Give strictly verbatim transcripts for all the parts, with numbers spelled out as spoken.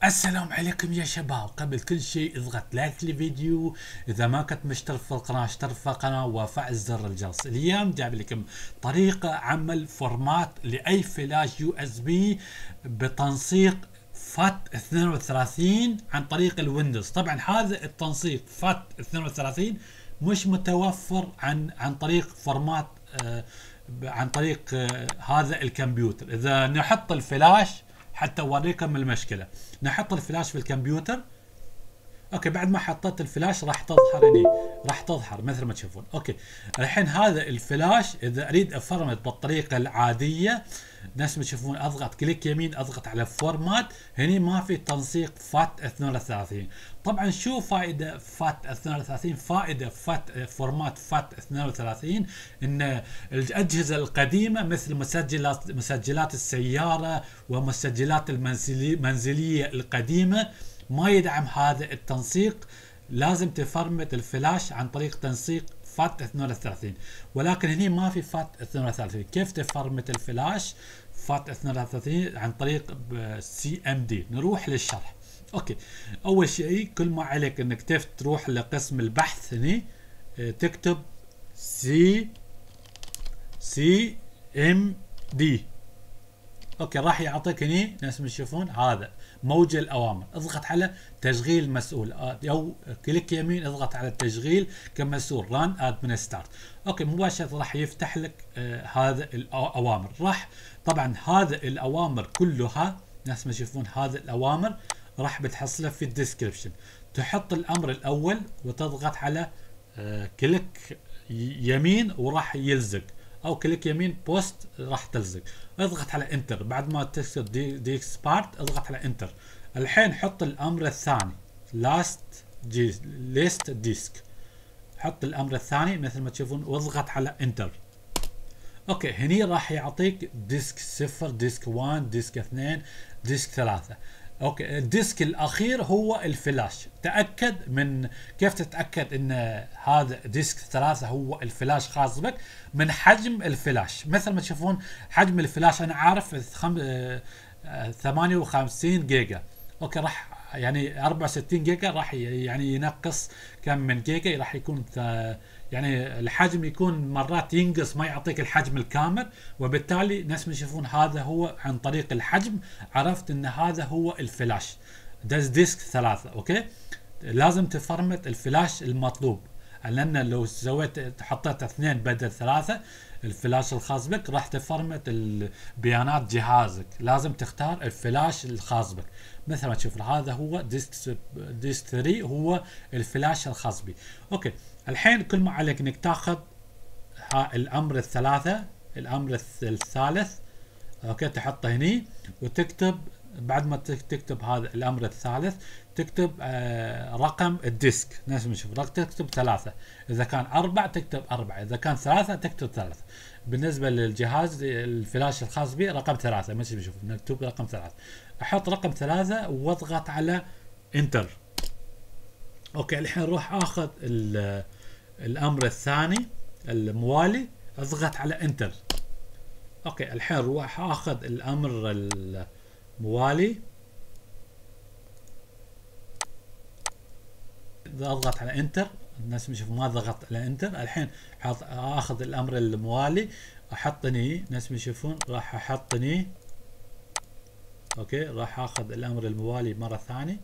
السلام عليكم يا شباب. قبل كل شيء اضغط لايك للفيديو، اذا ما كنت مشترك في القناة اشترك في القناة وفعل زر الجرس. اليوم جايب لكم طريقة عمل فورمات لاي فلاش يو اس بي بتنسيق فات اثنين وثلاثين عن طريق الويندوز. طبعا هذا التنسيق فات اثنين وثلاثين مش متوفر عن عن طريق فورمات آه عن طريق آه هذا الكمبيوتر. اذا نحط الفلاش حتى اوريكم المشكله، نحط الفلاش في الكمبيوتر. اوكي، بعد ما حطيت الفلاش راح تظهر هنا، راح تظهر مثل ما تشوفون. اوكي، الحين هذا الفلاش اذا اريد افرمت بالطريقه العاديه نفس ما تشوفون، اضغط كليك يمين، اضغط على فورمات. هني ما في تنسيق فات اثنين وثلاثين. طبعا شو فائده فات اثنين وثلاثين؟ فائده فات فورمات فات اثنين وثلاثين ان الاجهزه القديمه مثل مسجلات مسجلات السياره ومسجلات المنزليه القديمه ما يدعم هذا التنسيق. لازم تفرمت الفلاش عن طريق تنسيق فات اثنين وثلاثين، ولكن هنا ما في فات اثنين وثلاثين. كيف تفرمت الفلاش فات اثنين وثلاثين عن طريق سي ام دي؟ نروح للشرح. اوكي، اول شيء كل ما عليك انك تف تروح لقسم البحث هنا، تكتب سي سي ام دي. اوكي، راح يعطيك هنا نفس ما تشوفون هذا موجة الاوامر. اضغط على تشغيل مسؤول او كليك يمين، اضغط على التشغيل كمسؤول ران ادمن ستارت. اوكي، مباشرة راح يفتح لك آه هذا الاوامر. راح طبعا هذا الاوامر كلها نفس ما تشوفون، هذا الاوامر راح بتحصلها في الديسكربشن. تحط الامر الاول وتضغط على آه كليك يمين وراح يلزق، او كليك يمين بوست راح تلزق. اضغط على انتر. بعد ما تكتب دي, دي اكسبارت اضغط على انتر. الحين حط الامر الثاني لاست ليست ديسك. حط الامر الثاني مثل ما تشوفون واضغط على انتر. اوكي، هني راح يعطيك ديسك صفر، ديسك واحد، ديسك اثنين، ديسك ثلاثة. اوكي، الديسك الاخير هو الفلاش. تاكد من كيف تتاكد ان هذا ديسك ثلاثة هو الفلاش خاص بك؟ من حجم الفلاش. مثل ما تشوفون حجم الفلاش انا عارف ثمانية وخمسين جيجا. اوكي، راح يعني أربعة وستين جيجا، راح يعني ينقص كم من جيجا، راح يكون يعني الحجم يكون مرات ينقص ما يعطيك الحجم الكامل، وبالتالي نفس ما تشوفون هذا هو عن طريق الحجم عرفت ان هذا هو الفلاش داز ديسك ثلاثة. اوكي، لازم تفرمت الفلاش المطلوب، لان لو سويت حطيت اثنين بدل ثلاثة الفلاش الخاص بك راح تفرمت البيانات جهازك. لازم تختار الفلاش الخاص بك. مثل ما تشوف هذا هو ديسك ديسك ثلاثة هو الفلاش الخاص بي. اوكي، الحين كل ما عليك انك تاخذ الامر الثلاثة، الامر الثالث. اوكي، تحطه هني وتكتب بعد ما تكتب هذا الامر الثالث تكتب آه رقم الديسك. نفس ما نشوف تكتب ثلاثة، اذا كان أربعة تكتب أربعة، اذا كان ثلاثة تكتب ثلاثة. بالنسبة للجهاز الفلاش الخاص به رقم ثلاثة، مثل ما نشوف مكتوب رقم ثلاثة. احط رقم ثلاثة واضغط على انتر. اوكي، الحين روح اخذ الامر الثاني الموالي، اضغط على انتر. اوكي، الحين روح اخذ الامر الموالي، اضغط على انتر. الناس مش ما ضغط على انتر. الحين اخذ الامر الموالي احطني ناس يشوفون راح احطني. اوكي، راح اخذ الامر الموالي مره ثانيه.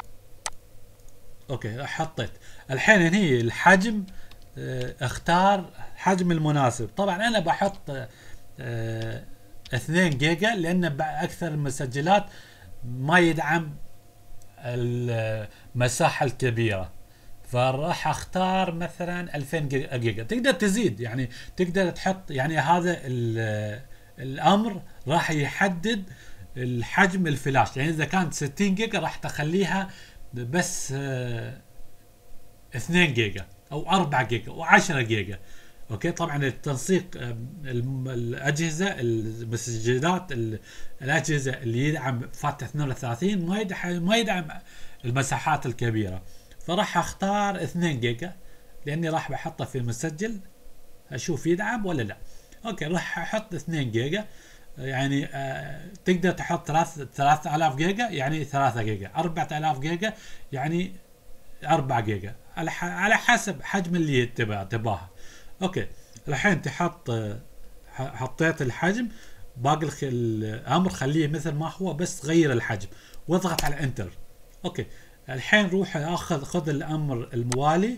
اوكي، حطيت. الحين هني الحجم اه اختار حجم المناسب. طبعا انا بحط اه اثنين جيجا لان اكثر المسجلات ما يدعم المساحة الكبيرة، فراح اختار مثلا ألفين جيجا. تقدر تزيد يعني، تقدر تحط يعني هذا الامر راح يحدد الحجم الفلاش. يعني اذا كانت ستين جيجا راح تخليها بس اثنين جيجا او أربعة جيجا او عشرة جيجا. اوكي، طبعا التنسيق الاجهزه المسجلات الاجهزه اللي يدعم فات اثنين وثلاثين ما يدعم ما يدعم المساحات الكبيره، فراح اختار اثنين جيجا لاني راح بحطه في المسجل اشوف يدعم ولا لا. اوكي، راح احط اثنين جيجا. يعني آه تقدر تحط ثلاث ثلاثة آلاف جيجا يعني ثلاثة جيجا، أربعة آلاف جيجا يعني أربعة جيجا، على على حسب حجم اللي تبغى تباها. اوكي الحين تحط آه حطيت الحجم، باقي الامر خليه مثل ما هو، بس غير الحجم واضغط على انتر. اوكي الحين روح اخذ خذ الامر الموالي،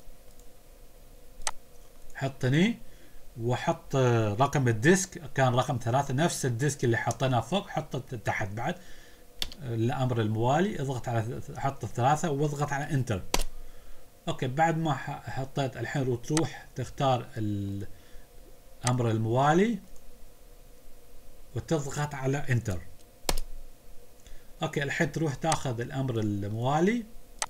حطني وحط رقم الديسك، كان رقم ثلاثة نفس الديسك اللي حطيناه فوق، حطه تحت بعد الامر الموالي، اضغط على حط الثلاثة واضغط على انتر. اوكي بعد ما حطيت الحين تروح تختار الامر الموالي وتضغط على انتر. اوكي الحين تروح تاخذ الامر الموالي،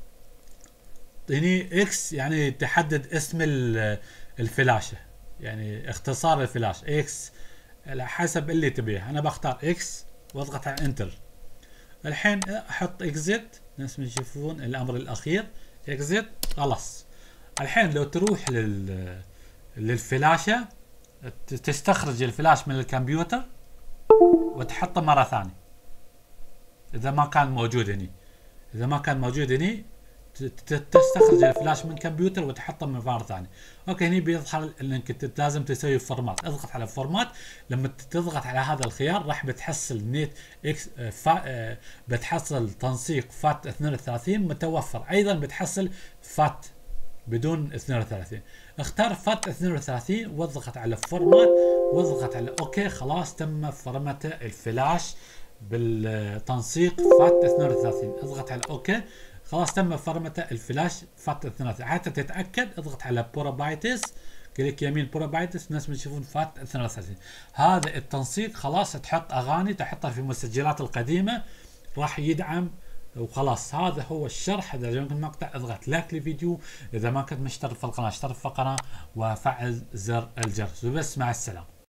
هني اكس يعني تحدد اسم الفلاشة، يعني اختصار الفلاش اكس على حسب اللي تبيه. انا بختار اكس واضغط على انتر. الحين احط اكزيت، ناس يشوفون الامر الاخير اكزيت خلاص. الحين لو تروح لل للفلاشة تستخرج الفلاش من الكمبيوتر وتحطه مرة ثانية اذا ما كان موجود هني، اذا ما كان موجود هني تستخرج الفلاش من كمبيوتر وتحطه من مرة ثانية. اوكي هني بيظهر انك لازم تسوي فورمات، اضغط على فورمات. لما تضغط على هذا الخيار راح بتحصل نت اكس فا بتحصل تنسيق فات اثنين وثلاثين متوفر، ايضا بتحصل فات بدون اثنين وثلاثين. اختار فات اثنين وثلاثين واضغط على فورمات واضغط على اوكي. خلاص تم فرمت الفلاش بالتنسيق فات اثنين وثلاثين، اضغط على اوكي. خلاص تم فرمت الفلاش فات اثنين وثلاثين. حتى تتاكد اضغط على بوروبايتس، كليك يمين بوروبايتس، الناس بيشوفون فات اثنين وثلاثين. هذا التنسيق خلاص تحط اغاني تحطها في المسجلات القديمه راح يدعم. وخلاص هذا هو الشرح. اذا عجبك المقطع اضغط لايك للفيديو، اذا ما كنت مشترك في القناه اشترك في القناه وفعل زر الجرس، وبس مع السلامه.